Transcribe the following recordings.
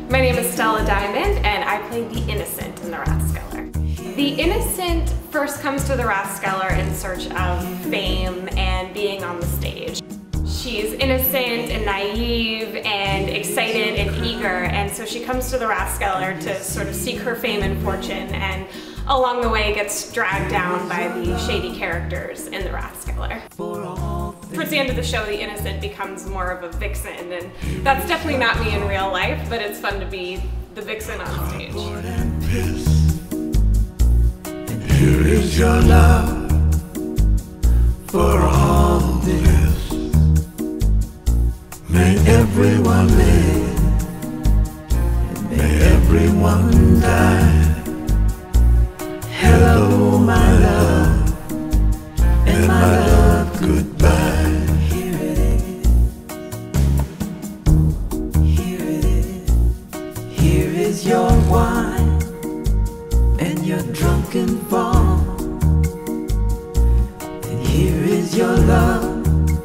My name is Stella Diamond, and I play the Innocent in the Wrathskellar. The Innocent first comes to the Wrathskellar in search of fame and being on the stage. She's innocent and naive and excited and eager, and so she comes to the Wrathskellar to sort of seek her fame and fortune, and along the way gets dragged down by the shady characters in the Wrathskellar. Towards the end of the show, the Innocent becomes more of a vixen, and that's definitely not me in real life, but it's fun to be the vixen on stage. And here is your love for all this. May everyone live, and may everyone die. Hello, my love, and my love, goodbye. Here it is, here it is. Here is your wine and your drunken fall, and here is your love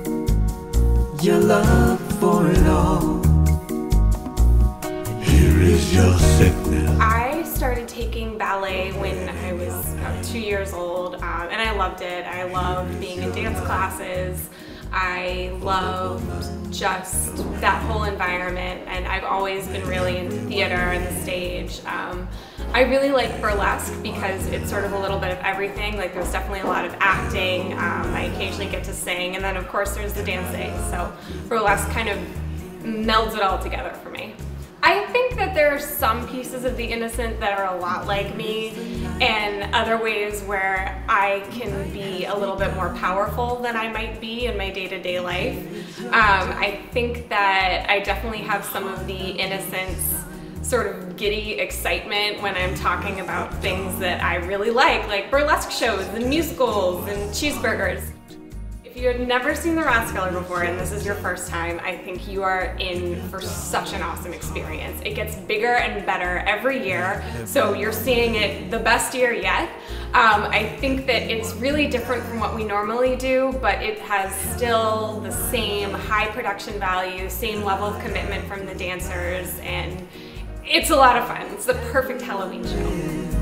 for it all. And here is your sickness. I started taking ballet when I was about 2 years old, and I loved it. I loved being in dance classes. I loved just that whole environment, and I've always been really into theater and the stage. I really like Burlesque because it's sort of a little bit of everything. Like, there's definitely a lot of acting. I occasionally get to sing, and then of course there's the dancing. So Burlesque kind of melds it all together for me. I think that there are some pieces of the Innocent that are a lot like me, and other ways where I can be a little bit more powerful than I might be in my day-to-day life. I think that I definitely have some of the Innocent's sort of giddy excitement when I'm talking about things that I really like burlesque shows and musicals and cheeseburgers. If you had never seen the Wrathskellar before and this is your first time, I think you are in for such an awesome experience. It gets bigger and better every year, so you're seeing it the best year yet. I think that it's really different from what we normally do, but it has still the same high production value, same level of commitment from the dancers, and it's a lot of fun. It's the perfect Halloween show.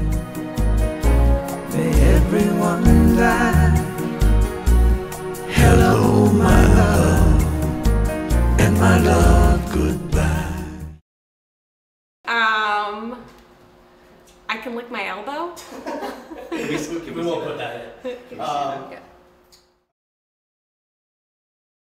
May everyone die. Hello, my love.